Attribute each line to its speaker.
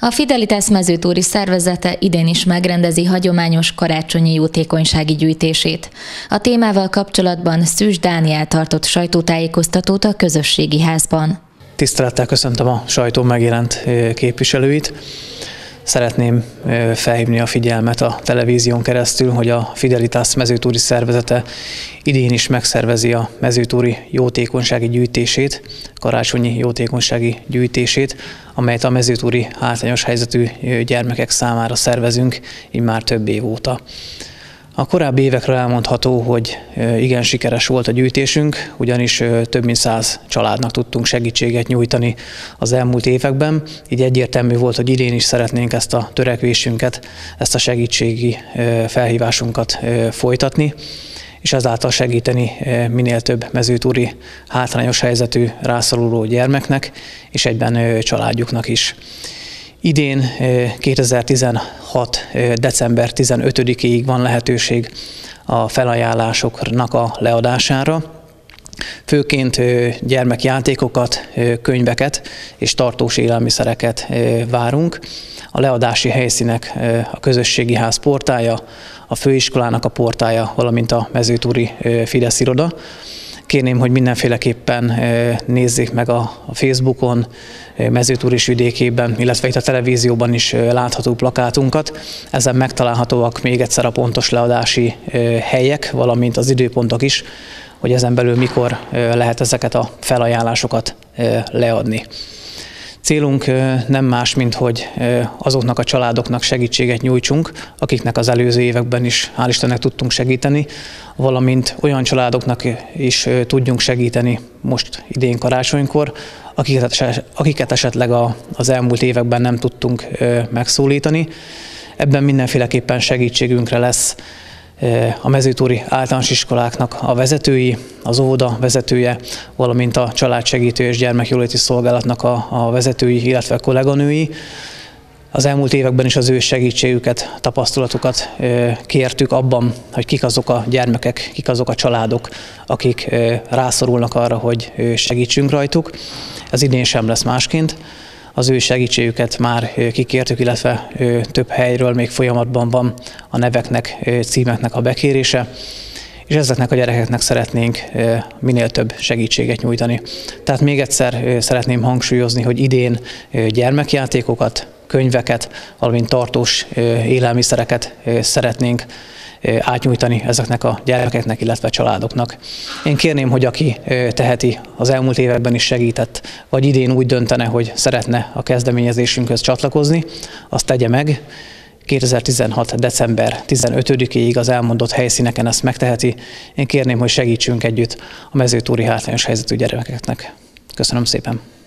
Speaker 1: A Fidelitas mezőtúri szervezete idén is megrendezi hagyományos karácsonyi jótékonysági gyűjtését. A témával kapcsolatban Szűcs Dániel tartott sajtótájékoztatót a közösségi házban.
Speaker 2: Tisztelettel köszöntöm a sajtó megjelent képviselőit. Szeretném felhívni a figyelmet a televízión keresztül, hogy a Fidelitas mezőtúri szervezete idén is megszervezi a mezőtúri jótékonysági gyűjtését, karácsonyi jótékonysági gyűjtését, amelyet a mezőtúri hátrányos helyzetű gyermekek számára szervezünk így már több év óta. A korábbi évekről elmondható, hogy igen sikeres volt a gyűjtésünk, ugyanis több mint 100 családnak tudtunk segítséget nyújtani az elmúlt években. Így egyértelmű volt, hogy idén is szeretnénk ezt a törekvésünket, ezt a segítségi felhívásunkat folytatni, és ezáltal segíteni minél több mezőtúri hátrányos helyzetű rászoruló gyermeknek, és egyben családjuknak is. Idén 2016. december 15-ig van lehetőség a felajánlásoknak a leadására. Főként gyermekjátékokat, könyveket és tartós élelmiszereket várunk. A leadási helyszínek a közösségi ház portálja, a főiskolának a portálja, valamint a mezőtúri Fidesz iroda. Kérném, hogy mindenféleképpen nézzék meg a Facebookon, Mezőtúr vidékében, illetve itt a televízióban is látható plakátunkat. Ezen megtalálhatóak még egyszer a pontos leadási helyek, valamint az időpontok is, hogy ezen belül mikor lehet ezeket a felajánlásokat leadni. Célunk nem más, mint hogy azoknak a családoknak segítséget nyújtsunk, akiknek az előző években is hál' Istennek tudtunk segíteni, valamint olyan családoknak is tudjunk segíteni most idén karácsonykor, akiket esetleg az elmúlt években nem tudtunk megszólítani. Ebben mindenféleképpen segítségünkre lesz a mezőtúri általános iskoláknak a vezetői, az óvoda vezetője, valamint a családsegítő és gyermekjóléti szolgálatnak a vezetői, illetve kolléganői. Az elmúlt években is az ő segítségüket, tapasztalatukat kértük abban, hogy kik azok a gyermekek, kik azok a családok, akik rászorulnak arra, hogy segítsünk rajtuk. Ez idén sem lesz másként. Az ő segítségüket már kikértük, illetve több helyről még folyamatban van a neveknek, címeknek a bekérése, és ezeknek a gyerekeknek szeretnénk minél több segítséget nyújtani. Tehát még egyszer szeretném hangsúlyozni, hogy idén gyermekjátékokat, könyveket, valamint tartós élelmiszereket szeretnénk átnyújtani ezeknek a gyermekeknek, illetve családoknak. Én kérném, hogy aki teheti, az elmúlt években is segített, vagy idén úgy döntene, hogy szeretne a kezdeményezésünkhöz csatlakozni, azt tegye meg. 2016. december 15-ig az elmondott helyszíneken ezt megteheti. Én kérném, hogy segítsünk együtt a mezőtúri hátrányos helyzetű gyermekeknek. Köszönöm szépen!